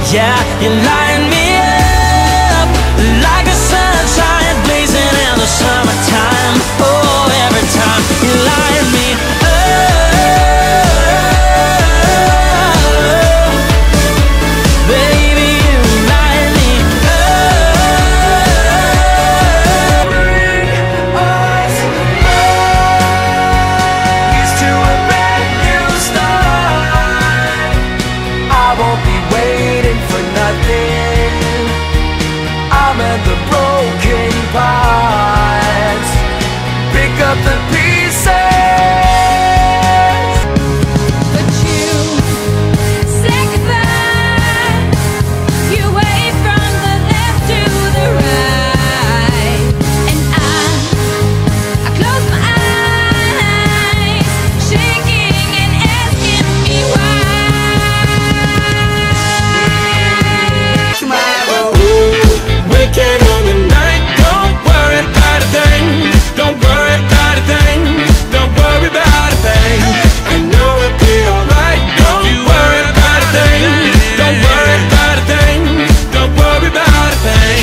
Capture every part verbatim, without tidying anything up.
Yeah, you light me up like the sunshine blazing in the summertime. Oh, every time you light me up, baby, you light me up. Bring us back to a brand new start. I won't be waiting for nothing. I'm at the broken parts. Pick up the pieces. But you said goodbye. You wave from the left to the right, and I, I close my eyes, shaking and asking me why. Weekend on the night, don't worry about a thing. Don't worry about a thing. Don't worry about a thing. I know it'll be alright. Don't worry about a thing. Don't worry about a thing. Don't worry about a thing.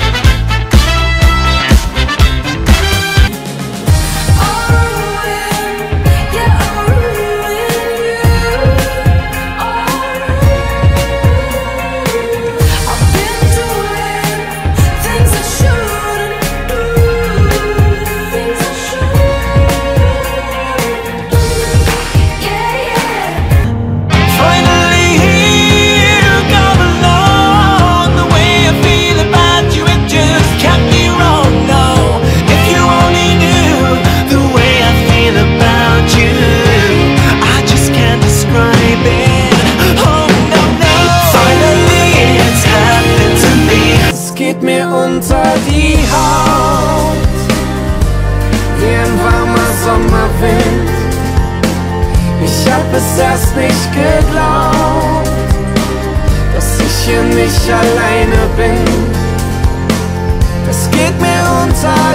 Finally here, come along. The way I feel about you, it just can't be wrong. No, if you only knew the way I feel about you, I just can't describe it. Oh no, no. Finally it's happened to me. Es geht mir unter die Haut wie ein warmer Sommerwind. Ich hab es erst nicht geglaubt, dass ich hier nicht alleine bin. Es geht mir unter